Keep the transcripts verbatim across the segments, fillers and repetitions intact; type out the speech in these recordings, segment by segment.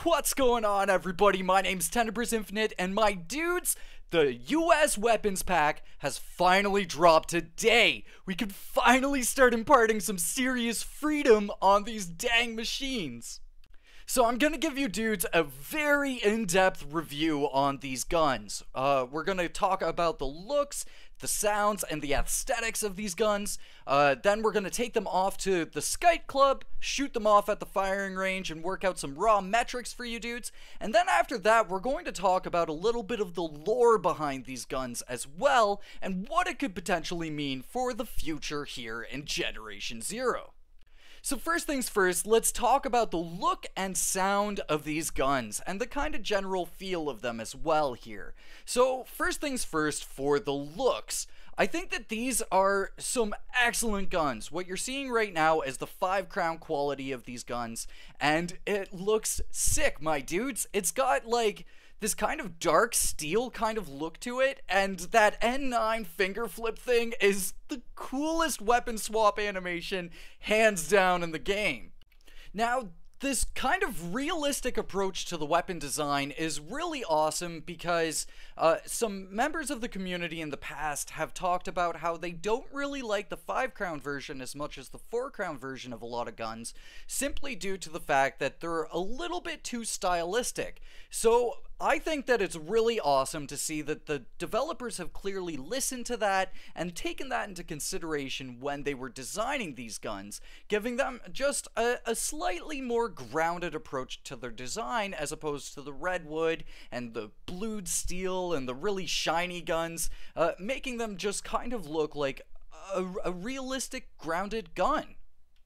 What's going on, everybody? My name's Tenebris Infinite, and my dudes, the U S weapons pack has finally dropped today. We can finally start imparting some serious freedom on these dang machines. So I'm gonna give you dudes a very in-depth review on these guns. Uh, we're gonna talk about the looks, the sounds, and the aesthetics of these guns. Uh, then we're gonna take them off to the Skite Club, shoot them off at the firing range, and work out some raw metrics for you dudes. And then after that, we're going to talk about a little bit of the lore behind these guns as well, and what it could potentially mean for the future here in Generation Zero. So first things first, let's talk about the look and sound of these guns, and the kind of general feel of them as well here. So first things first, for the looks, I think that these are some excellent guns. What you're seeing right now is the five crown quality of these guns, and it looks sick, my dudes. It's got like this kind of dark steel kind of look to it, and that N nine finger flip thing is the coolest weapon swap animation hands down in the game. Now, this kind of realistic approach to the weapon design is really awesome because uh, some members of the community in the past have talked about how they don't really like the five crown version as much as the four crown version of a lot of guns, simply due to the fact that they're a little bit too stylistic. So I think that it's really awesome to see that the developers have clearly listened to that and taken that into consideration when they were designing these guns, giving them just a, a slightly more grounded approach to their design as opposed to the redwood and the blued steel and the really shiny guns, uh, making them just kind of look like a, a realistic grounded gun.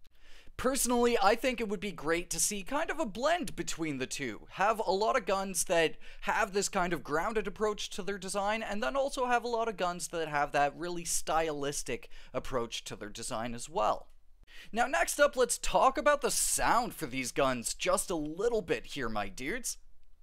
Personally, I think it would be great to see kind of a blend between the two. Have a lot of guns that have this kind of grounded approach to their design, and then also have a lot of guns that have that really stylistic approach to their design as well. Now, next up, let's talk about the sound for these guns just a little bit here, my dudes.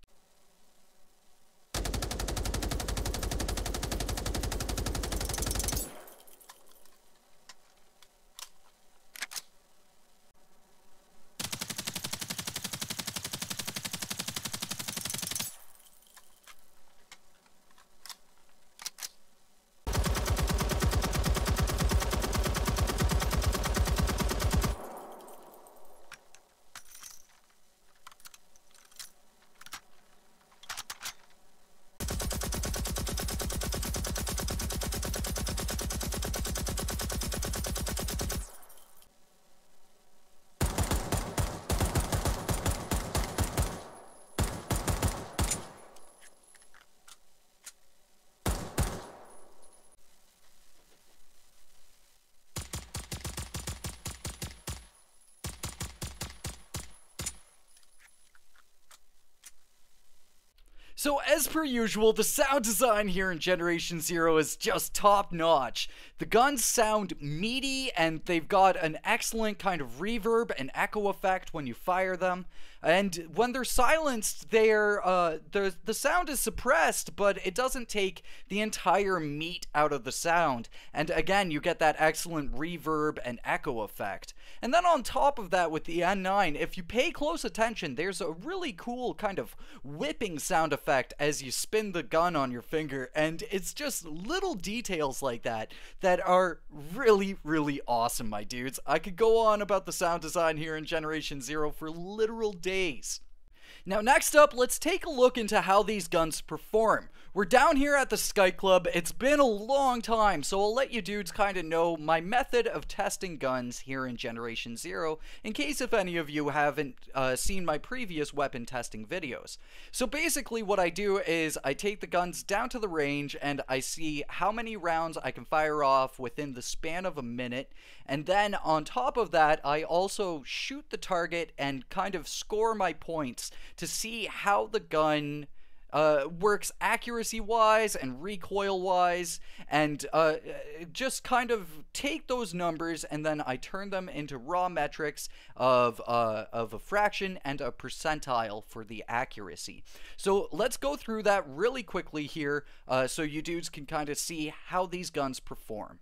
So as per usual, the sound design here in Generation Zero is just top notch. The guns sound meaty, and they've got an excellent kind of reverb and echo effect when you fire them. And when they're silenced, they're, uh, the, the sound is suppressed, but it doesn't take the entire meat out of the sound. And again, you get that excellent reverb and echo effect. And then on top of that, with the N nine, if you pay close attention, there's a really cool kind of whipping sound effect as you spin the gun on your finger, and it's just little details like that that are really, really awesome, my dudes. I could go on about the sound design here in Generation Zero for literal days. Now, next up, let's take a look into how these guns perform. We're down here at the Skite Club. It's been a long time, so I'll let you dudes kind of know my method of testing guns here in Generation Zero, in case if any of you haven't uh, seen my previous weapon testing videos. So basically what I do is I take the guns down to the range and I see how many rounds I can fire off within the span of a minute, and then on top of that, I also shoot the target and kind of score my points to see how the gun uh, works accuracy-wise and recoil-wise, and uh, just kind of take those numbers and then I turn them into raw metrics of, uh, of a fraction and a percentile for the accuracy. So let's go through that really quickly here uh, so you dudes can kind of see how these guns perform.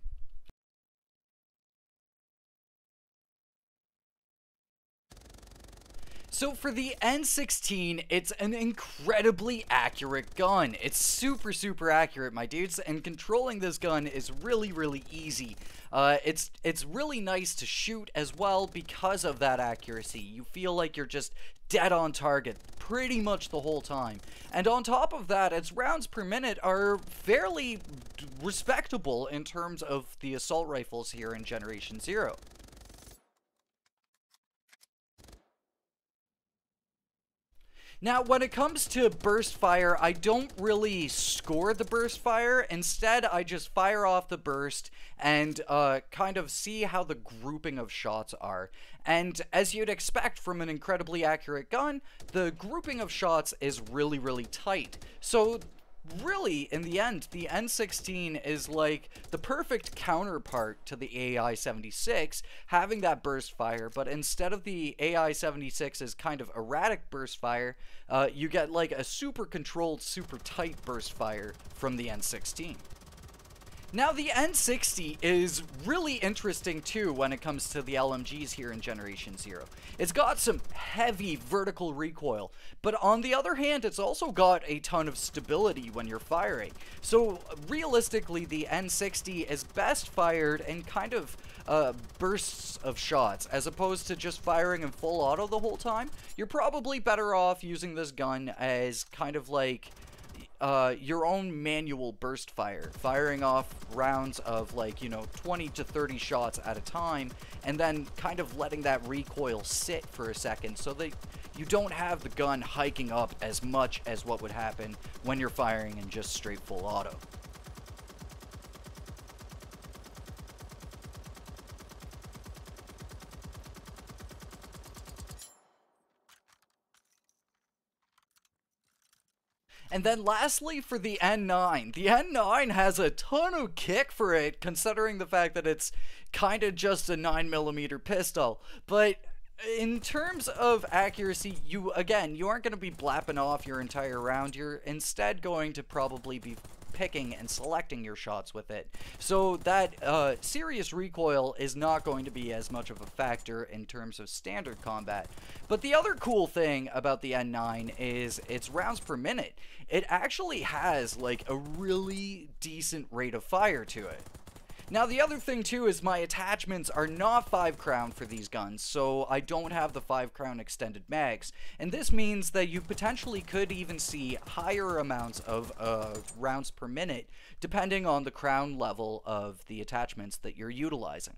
So for the N sixteen, it's an incredibly accurate gun. It's super, super accurate, my dudes, and controlling this gun is really, really easy. Uh, it's it's really nice to shoot as well because of that accuracy. You feel like you're just dead on target pretty much the whole time. And on top of that, its rounds per minute are fairly respectable in terms of the assault rifles here in Generation Zero. Now, when it comes to burst fire, I don't really score the burst fire. Instead, I just fire off the burst and uh, kind of see how the grouping of shots are. And as you'd expect from an incredibly accurate gun, the grouping of shots is really, really tight. So really, in the end, the N sixteen is like the perfect counterpart to the A I seventy-six, having that burst fire, but instead of the A I seventy-six's kind of erratic burst fire, uh, you get like a super controlled, super tight burst fire from the N sixteen. Now, the N sixty is really interesting, too, when it comes to the L M Gs here in Generation Zero. It's got some heavy vertical recoil, but on the other hand, it's also got a ton of stability when you're firing. So, realistically, the N sixty is best fired in kind of uh, bursts of shots, as opposed to just firing in full auto the whole time. You're probably better off using this gun as kind of like Uh, your own manual burst fire, firing off rounds of like, you know, twenty to thirty shots at a time, and then kind of letting that recoil sit for a second so that you don't have the gun hiking up as much as what would happen when you're firing in just straight full auto. And then lastly, for the N nine. The N nine has a ton of kick for it, considering the fact that it's kind of just a nine millimeter pistol. But in terms of accuracy, you, again, you aren't going to be blapping off your entire round. You're instead going to probably be picking and selecting your shots with it. So that uh, serious recoil is not going to be as much of a factor in terms of standard combat. But the other cool thing about the N nine is its rounds per minute. It actually has like a really decent rate of fire to it. Now, the other thing, too, is my attachments are not five crown for these guns, so I don't have the five crown extended mags. And this means that you potentially could even see higher amounts of uh, rounds per minute, depending on the crown level of the attachments that you're utilizing.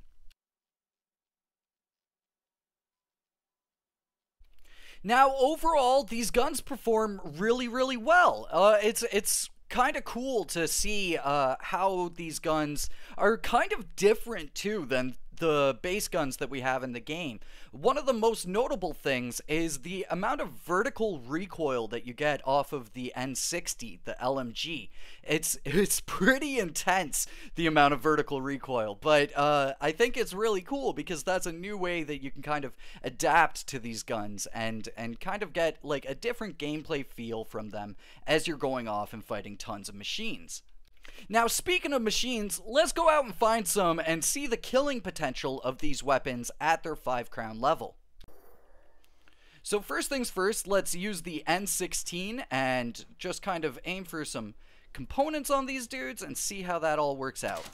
Now, overall, these guns perform really, really well. Uh, it's, it's kind of cool to see uh, how these guns are kind of different too than the base guns that we have in the game. One of the most notable things is the amount of vertical recoil that you get off of the N sixty, the L M G. It's it's pretty intense, the amount of vertical recoil, but uh, I think it's really cool because that's a new way that you can kind of adapt to these guns and, and kind of get like a different gameplay feel from them as you're going off and fighting tons of machines. Now, speaking of machines, let's go out and find some and see the killing potential of these weapons at their five crown level. So first things first, let's use the N sixteen and just kind of aim for some components on these dudes and see how that all works out.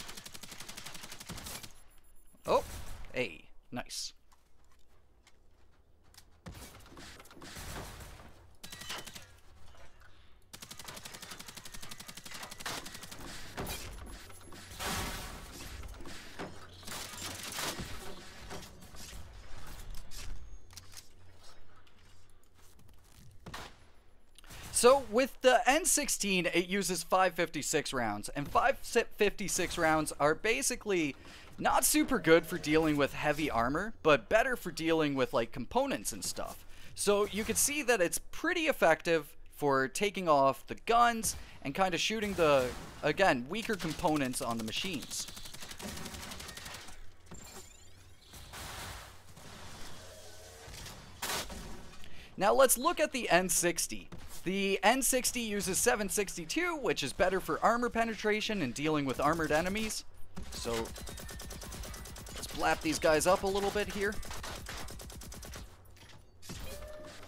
Oh, hey, nice. So with the N sixteen, it uses five fifty-six rounds, and five fifty-six rounds are basically not super good for dealing with heavy armor, but better for dealing with like components and stuff. So you can see that it's pretty effective for taking off the guns and kind of shooting the, again, weaker components on the machines. Now let's look at the N sixty. The N sixty uses seven sixty-two, which is better for armor penetration and dealing with armored enemies. So let's blap these guys up a little bit here.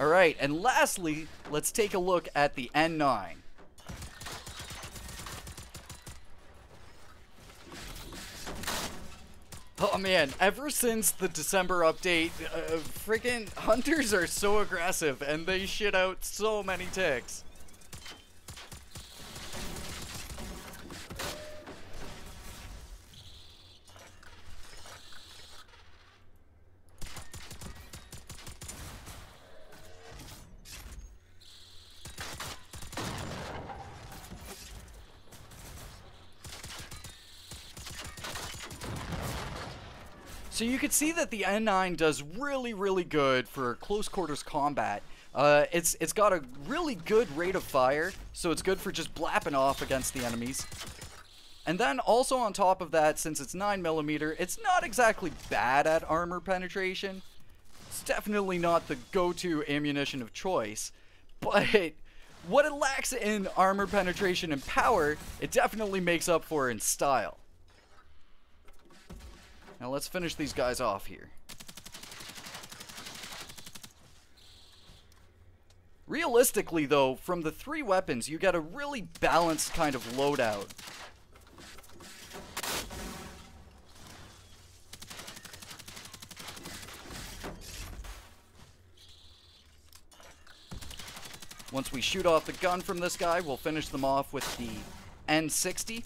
Alright, and lastly, let's take a look at the N nine. Oh man, ever since the December update, uh, friggin' hunters are so aggressive and they shit out so many ticks. So you can see that the N nine does really, really good for close quarters combat. Uh, it's it's got a really good rate of fire, so it's good for just blapping off against the enemies. And then also on top of that, since it's nine millimeter, it's not exactly bad at armor penetration. It's definitely not the go-to ammunition of choice, but what it lacks in armor penetration and power, it definitely makes up for in style. Now let's finish these guys off here. Realistically though, from the three weapons, you get a really balanced kind of loadout. Once we shoot off the gun from this guy, we'll finish them off with the N sixty.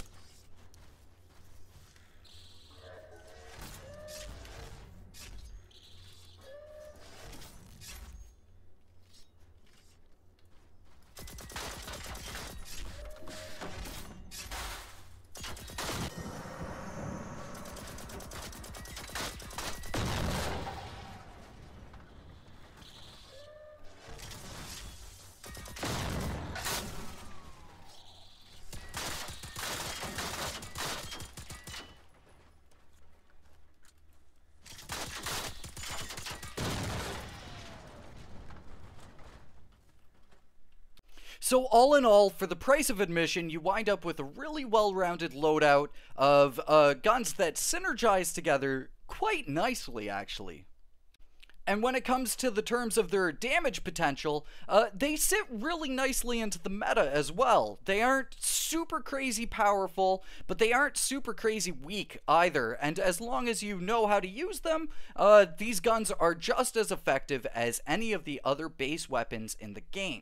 So all in all, for the price of admission, you wind up with a really well-rounded loadout of uh, guns that synergize together quite nicely, actually. And when it comes to the terms of their damage potential, uh, they sit really nicely into the meta as well. They aren't super crazy powerful, but they aren't super crazy weak either. And as long as you know how to use them, uh, these guns are just as effective as any of the other base weapons in the game.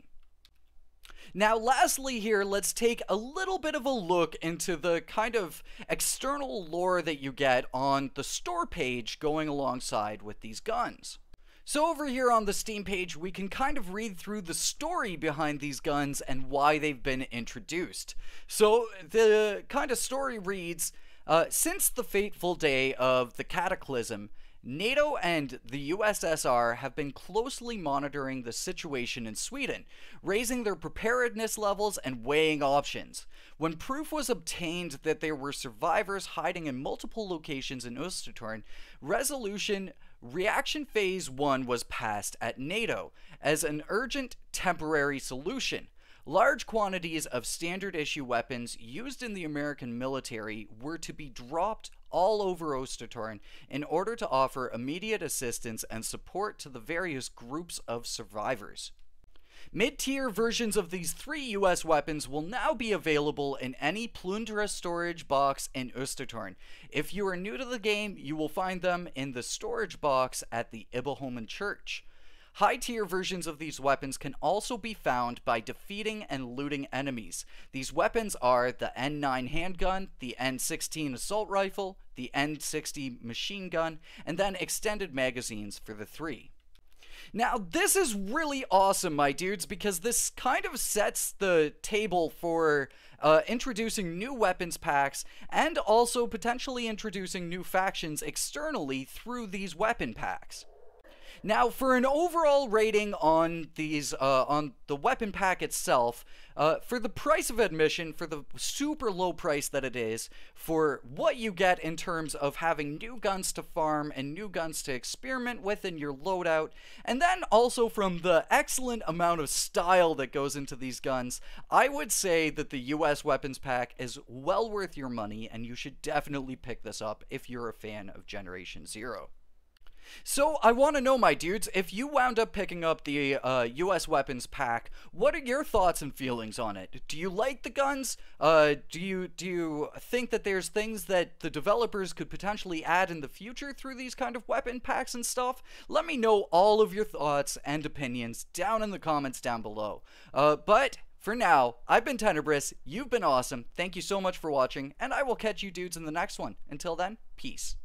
Now, lastly here, let's take a little bit of a look into the kind of external lore that you get on the store page going alongside with these guns. So over here on the Steam page, we can kind of read through the story behind these guns and why they've been introduced. So the kind of story reads, uh, since the fateful day of the Cataclysm, NATO and the U S S R have been closely monitoring the situation in Sweden, raising their preparedness levels and weighing options. When proof was obtained that there were survivors hiding in multiple locations in Östertorn, resolution Reaction Phase one was passed at NATO as an urgent temporary solution. Large quantities of standard issue weapons used in the American military were to be dropped all over Östertorn in order to offer immediate assistance and support to the various groups of survivors. Mid-tier versions of these three U S weapons will now be available in any Plundra storage box in Östertorn. If you are new to the game, you will find them in the storage box at the Ibbeholmen Church. High-tier versions of these weapons can also be found by defeating and looting enemies. These weapons are the N nine handgun, the N sixteen assault rifle, the N sixty machine gun, and then extended magazines for the three. Now, this is really awesome, my dudes, because this kind of sets the table for uh, introducing new weapons packs and also potentially introducing new factions externally through these weapon packs. Now, for an overall rating on these, uh, on the weapon pack itself, uh, for the price of admission, for the super low price that it is, for what you get in terms of having new guns to farm and new guns to experiment with in your loadout, and then also from the excellent amount of style that goes into these guns, I would say that the U S weapons pack is well worth your money, and you should definitely pick this up if you're a fan of Generation Zero. So I want to know, my dudes, if you wound up picking up the uh, U S weapons pack, what are your thoughts and feelings on it? Do you like the guns? Uh, do you do you think that there's things that the developers could potentially add in the future through these kind of weapon packs and stuff? Let me know all of your thoughts and opinions down in the comments down below. Uh, but for now, I've been Tenebris, you've been awesome, thank you so much for watching, and I will catch you dudes in the next one. Until then, peace.